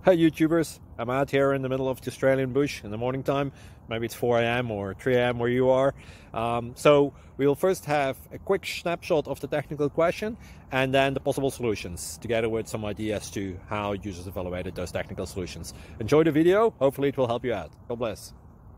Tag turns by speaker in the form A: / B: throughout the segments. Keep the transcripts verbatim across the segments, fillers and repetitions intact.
A: Hi YouTubers, I'm out here in the middle of the Australian bush in the morning time. Maybe it's four A M or three A M where you are. Um, so we will first have a quick snapshot of the technical question and then the possible solutions, together with some ideas to how users evaluated those technical solutions. Enjoy the video, hopefully it will help you out. God bless.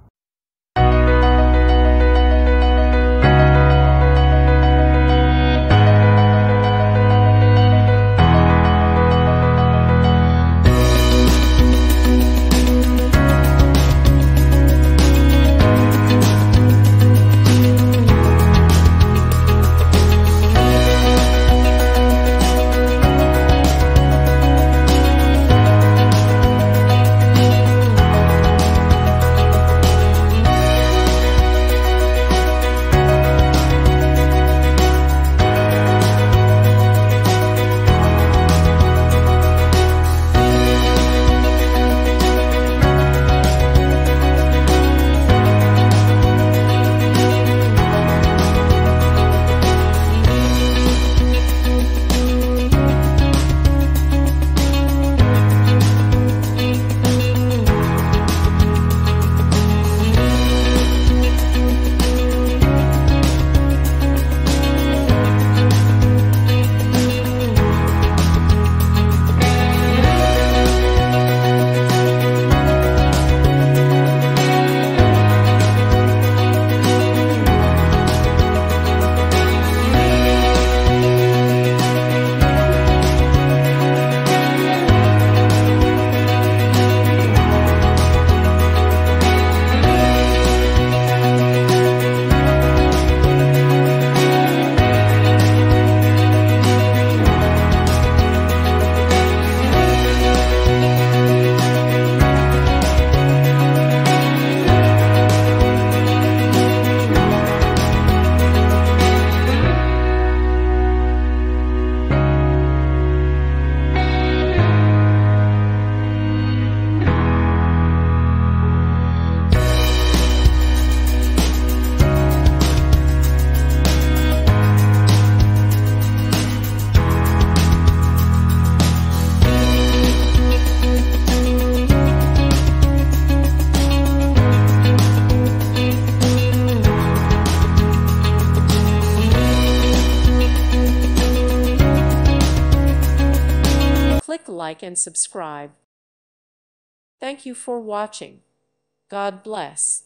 B: Click like and subscribe. Thank you for watching. God bless.